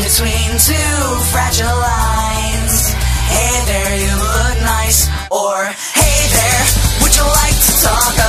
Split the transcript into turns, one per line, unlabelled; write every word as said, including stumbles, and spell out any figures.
between two fragile lines. Hey there, you look nice. Or, hey there, would you like to talk